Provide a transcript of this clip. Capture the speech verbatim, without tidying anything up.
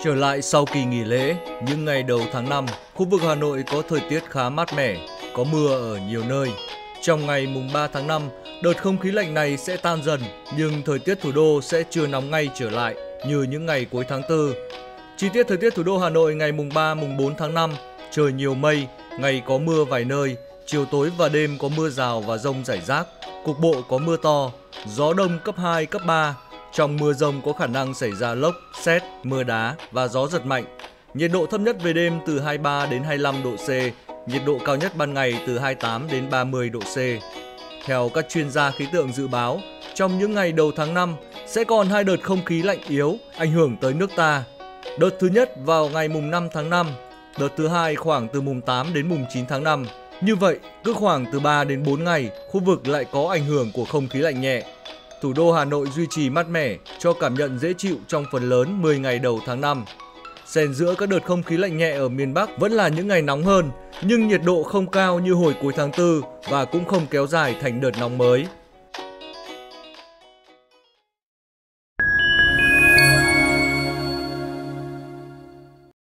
Trở lại sau kỳ nghỉ lễ, những ngày đầu tháng năm, khu vực Hà Nội có thời tiết khá mát mẻ, có mưa ở nhiều nơi. Trong ngày mùng ba tháng năm, đợt không khí lạnh này sẽ tan dần, nhưng thời tiết thủ đô sẽ chưa nóng ngay trở lại như những ngày cuối tháng tư. Chi tiết thời tiết thủ đô Hà Nội ngày mùng ba, mùng bốn tháng năm, trời nhiều mây, ngày có mưa vài nơi, chiều tối và đêm có mưa rào và dông rải rác, cục bộ có mưa to, gió đông cấp hai, cấp ba. Trong mưa dông có khả năng xảy ra lốc, sét, mưa đá và gió giật mạnh. Nhiệt độ thấp nhất về đêm từ hai mươi ba đến hai mươi lăm độ C, nhiệt độ cao nhất ban ngày từ hai mươi tám đến ba mươi độ C. Theo các chuyên gia khí tượng dự báo, trong những ngày đầu tháng năm sẽ còn hai đợt không khí lạnh yếu ảnh hưởng tới nước ta. Đợt thứ nhất vào ngày mùng năm tháng năm, đợt thứ hai khoảng từ mùng tám đến mùng chín tháng năm. Như vậy, cứ khoảng từ ba đến bốn ngày, khu vực lại có ảnh hưởng của không khí lạnh nhẹ. Thủ đô Hà Nội duy trì mát mẻ cho cảm nhận dễ chịu trong phần lớn mười ngày đầu tháng năm. Xen giữa các đợt không khí lạnh nhẹ ở miền Bắc vẫn là những ngày nóng hơn, nhưng nhiệt độ không cao như hồi cuối tháng tư và cũng không kéo dài thành đợt nóng mới.